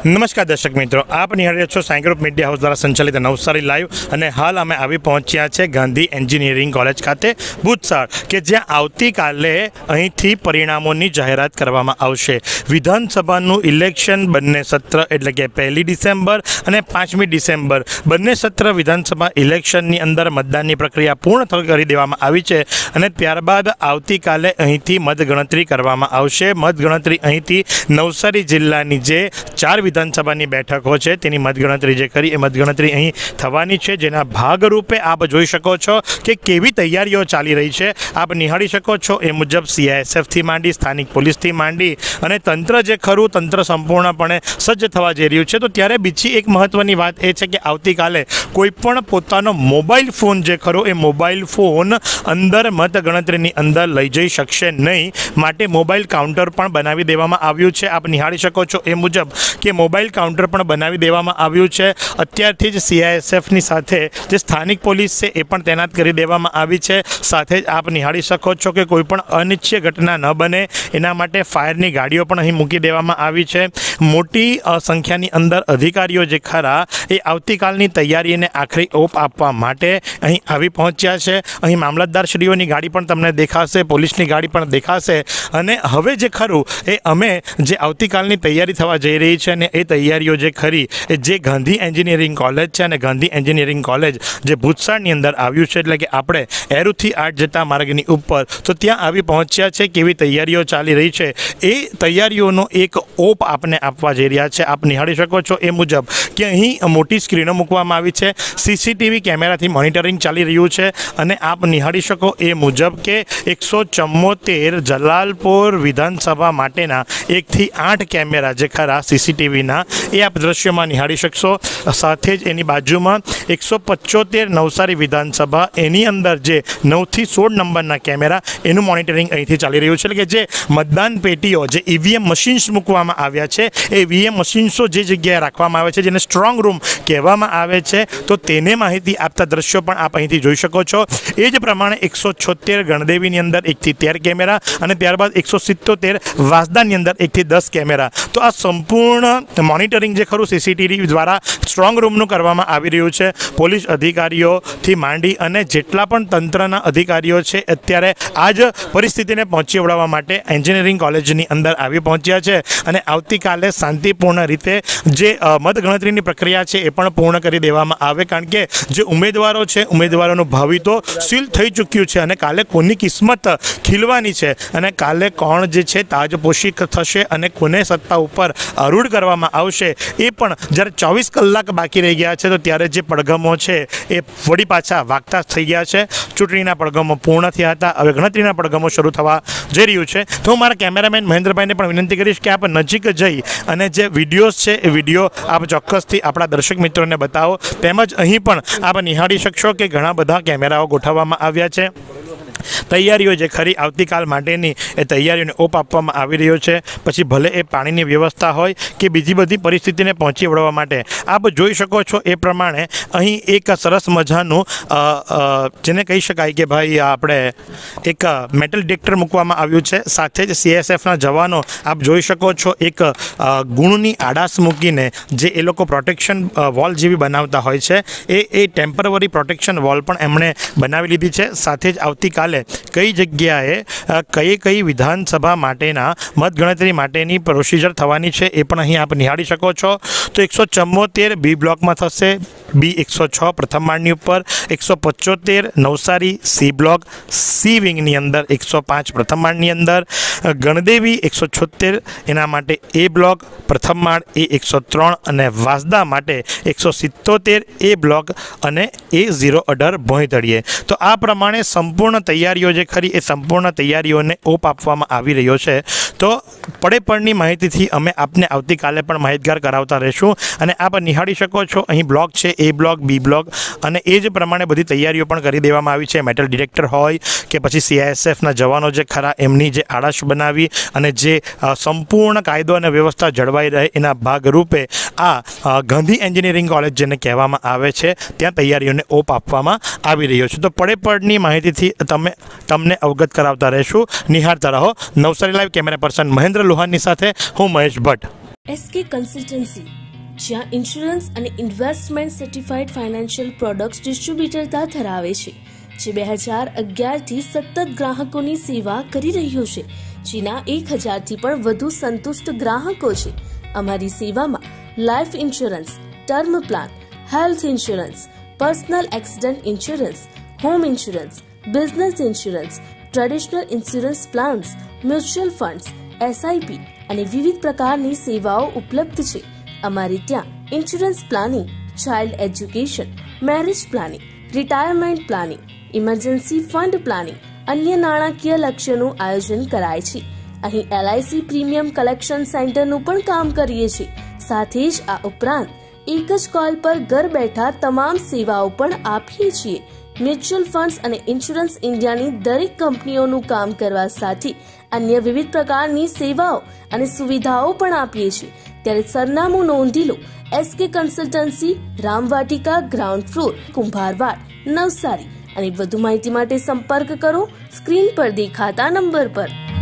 नमस्कार दर्शक मित्रों, आप निहाળી રહ્યા છો સાઈ ગ્રુપ મીડિયા હાઉસ દ્વારા સંચાલિત નવસારી લાઈવ અને હાલ અમે આવી પહોંચ્યા છે ગાંધી એન્જિનિયરિંગ કોલેજ ખાતે બુધસાર કે જ્યાં આવતીકાલે અહીંથી પરિણામોની જાહેરાત કરવામાં આવશે। વિધાનસભાનું ઇલેક્શન બંને સત્ર એટલે કે 1 ડિસેમ્બર અને 5મી ડિસેમ્બર બંને સત્ર વિધાનસભા ઇલેક્શનની અંદર મતદાનની પ્રક્રિયા પૂર્ણ કરી દેવામાં આવી છે અને ત્યારબાદ આવતીકાલે અહીંથી મતગણતરી કરવામાં આવશે। મતગણતરી અહીંથી નવસારી જિલ્લાની જે 4 विधानसभा बैठकों है तेनी मतगणतरी जे करी ए मतगणतरी अहीं थवानी छे, जेना भागरूपे आप जोई शको छो कि केवी तैयारीओ चाली रही है। आप निहाળી शको छो ए मुजब CISF थी मांडी, स्थानिक पोलीस थी मांडी अने तंत्र जे खरू तंत्र संपूर्णपणे सज्ज थवा जई रह्युं छे। तो त्यारे बीजी एक महत्वनी वात ए छे कि आवतीकाले कोईपण पोतानो मोबाइल फोन जे खरो ए मोबाइल फोन अंदर मतगणतरीनी अंदर लई जई शकशे नहीं, माटे मोबाइल काउंटर पण बनावी देवामां आव्युं छे। आप निहाળી शको छो ए मुजब कि मोबाइल काउंटर पण बनावी देवामां आव्युं छे। अत्यारथी ज CISF नी साथे जे स्थानिक पोलीस छे ए पण तैनात करी देवामां आवी छे। साथे ज आप निहाળી शको छो कि कोईपण अनिच्छय घटना न बने एना माटे फायरनी गाड़ीओ पण अहीं मूकी देवामां आवी छे। मोटी संख्यानी अंदर अधिकारीओ जे खरा ए आवतीकालनी तैयारीने आखरी ओप आपवा माटे अहीं आवी पहोंच्या छे। अहीं मामलतदारश्रीओनी गाड़ी पण तमने देखाशे, पोलीसनी गाड़ी पण देखाशे अने हवे जे खरुं ए अमे जे आवतीकालनी तैयारी थवा जई रही है ने ए तैयारीओ जे खरी ए जे गांधी एंजीनियरिंग कॉलेज है ने गांधी एंजीनियरिंग कॉलेज जे भूतसाळनी अंदर आव्युं छे એટલે કે આપણે એરુથી આર્ટ જતા માર્ગની ઉપર તો ત્યાં આવી પહોંચ્યા છે। કેવી તૈયારીઓ ચાલી રહી છે એ તૈયારીઓનો એક ઓપ આપને આપવા જઈ રહ્યા છે। આપ નિહાળી શકો છો એ મુજબ કે અહીં મોટી સ્ક્રીનો મૂકવામાં આવી છે, CCTV કેમેરાથી મોનિટરિંગ ચાલી રહ્યું છે અને આપ નિહાળી શકો એ મુજબ કે 174 જલાલપોર વિધાનસભા માટેના 1 થી 8 કેમેરા જે ખરા CCTV ना ए आप दृश्य में निहाળી शकशो। साथ ज एनी बाजूमां 175 नवसारी विधानसभा एनी अंदर जे 9 થી 16 नंबरना केमेरा एनुं मॉनिटरिंग अहींथी चाली रह्युं छे। એટલે जे मतदान पेटीओ जे EVM मशीन्स मूकवामां આવ્યા છે ए EVM मशीन्सो जे जग्याए राखवामां આવે છે जेने स्ट्रोंग रूम कहेवामां આવે છે तो तेने माहिती आपता दृश्यो पण आप અહીંથી જોઈ શકો છો। ए ज प्रमाणे 176 गणदेवीनी अंदर 1 થી 13 केमेरा અને ત્યારબાદ 177 વાસદાની અંદર 1 થી 10 केमेरा। तो आ संपूर्ण मॉनिटरिंग जे खरू CCTV द्वारा स्ट्रोंग रूमનું કરવામાં આવી રહ્યું છે। પોલીસ અધિકારીઓથી માંડી અને જેટલા પણ તંત્રના અધિકારીઓ છે અત્યારે આ જ પરિસ્થિતિને પહોંચી વળવા માટે એન્જિનિયરિંગ કોલેજની અંદર આવી પહોંચ્યા છે અને આવતીકાલે શાંતિપૂર્ણ રીતે જે મતગણતરીની પ્રક્રિયા છે એ પણ પૂર્ણ કરી દેવામાં આવે, કારણ કે જે ઉમેદવારો છે ઉમેદવારોનું ભાવિ તો સીલ થઈ ચૂક્યું છે અને કાલે કોની કિસ્મત ખીલવાની છે અને કાલે કોણ જે છે તાજપોશી થશે અને કોને સત્તા ઉપર આરૂઢ કરવામાં આવશે એ પણ જ્યારે 24 કલાક બાકી રહી ગયા છે તો ત્યારે જે પડઘમો છે એ વળી પાછા વાગતા થઈ ગયા છે। ચૂંટણીના પડઘમો પૂર્ણ થયા હતા, હવે ગણતરીના પડઘમો શરૂ થવા જઈ રહ્યું છે। તો હું મારા કેમેરામેન મહેન્દ્રભાઈને પણ વિનંતી કરીશ કે આપ નજીક જઈ અને જે વિડીયોઝ છે એ વિડીયો આપ ચોક્કસથી આપણા દર્શક મિત્રોને બતાવો। તેમજ અહીં પણ આપ નિહાળી શકશો કે ઘણા બધા કેમેરાઓ ગોઠવવામાં આવ્યા છે। तैयारीओ जे खरी आवतीकाल माटेनी ए तैयारीओने ओप आपवामां आवी रह्यो छे। पछी भले ए पाणीनी व्यवस्था होय के बीजी बधी परिस्थितिने पहोंची वळवा माटे आप जोई शको छो ए प्रमाणे अहीं एक सरस मजानुं जेने कही शकाय के भाई आपणे एक मेटल डिटेक्टर मूकवामां आव्युं छे। साथे ज CISF ना जवानो आप जोई शको छो एक गुणनी आडास मूकीने जे ए लोको प्रोटेक्शन वॉल जेवी बनावता होय छे ए टेम्पररी प्रोटेक्शन वॉल पण एमणे बनावी लीधी छे। साथे ज आवतीकाले कई जग्याए कई विधानसभा माटेना मतगणतरी माटेनी प्रोसीजर थवानी छे ए पण अहीं आप निहाળી શકો છો। तो 174 B ब्लॉक में थशे, B 106 प्रथम माळनी उपर, 175 नवसारी C ब्लॉक C विंगनी अंदर 105 प्रथम माळनी अंदर, गणदेवी 176 एना माटे A ब्लॉक प्रथम माळ ए 103 અને વાસદા માટે 177 A ब्लॉक અને A018 ભોંયતળિયે। तो आ प्रमाणे संपूर्ण तैयारीओ जे खरी ए संपूर्ण तैयारीओने ओप आपवामां आवी रह्यो छे। तो पड़े पड़नी माहितीथी अमे आपने आवतीकाले पण माहितगार करावता रहीशुं અને आप निहाળી શકો છો અહીં બ્લોક છે A બ્લોક B બ્લોક અને એ જ પ્રમાણે બધી તૈયારીઓ પણ કરી દેવામાં આવી છે। મેટલ ડિટેક્ટર હોય કે પછી CISF ના જવાનો જે ખરા એમની જે આડાશ બનાવી અને જે સંપૂર્ણ કાયદો અને વ્યવસ્થા જળવાઈ રહે એના ભાગરૂપે આ ગાંધી એન્જિનિયરિંગ કોલેજ જેને કહેવામાં આવે છે ત્યાં તૈયારીઓને ઓપ આપવામાં આવી રહ્યો છે। તો પડે પડની માહિતીથી તમને અવગત કરાવતા રહીશું। નિહાળતા રહો Navsari live. Camera person Mahendra Lohani સાથે હું મહેશ ભટ્ટ। SK કન્સલ્ટન્સી, જ્યાં ઇન્સ્યોરન્સ અને ઇન્વેસ્ટમેન્ટ સર્ટિફાઈડ ફાઇનાન્શિયલ પ્રોડક્ટ્સ ડિસ્ટ્રીબ્યુટરતા ધરાવે છે, જે 2011થી સતત ગ્રાહકોની સેવા કરી રહ્યો છે, જેના 1000થી પણ વધુ સંતુષ્ટ ગ્રાહકો છે. અમારી સેવામાં life insurance, term plan, health insurance, personal accident insurance, home insurance, business insurance, traditional insurance plans, mutual funds, SIP અને વિવિધ પ્રકારની સેવાઓ ઉપલબ્ધ છે. અમારે ત્યાં insurance planning, child education, marriage planning, retirement planning, emergency fund planning, અન્ય નાણાકીય લક્ષ્યનું આયોજન કરાય છે. અહીં LIC પ્રીમિયમ કલેક્શન સેન્ટરનું પણ કામ કરીએ છીએ. સાથે જ આ ઉપરાંત એક જ કોલ પર ઘર બેઠા તમામ સેવાઓ પણ આપીએ છીએ. મ્યુચ્યુઅલ ફંડ્સ અને ઇન્સ્યોરન્સ ઇન્ડિયાની દરેક કંપનીઓનું કામ કરવા સાથે અન્ય વિવિધ પ્રકારની સેવાઓ અને સુવિધાઓ પણ આપીએ છીએ. ત્યારે સરનામું નોંધી લો. SK consultancy, Ramvatika, ground floor, Kumbharwad, Navsari. અને વધુ માહિતી માટે સંપર્ક કરો સ્ક્રીન પર દેખાતા નંબર પર.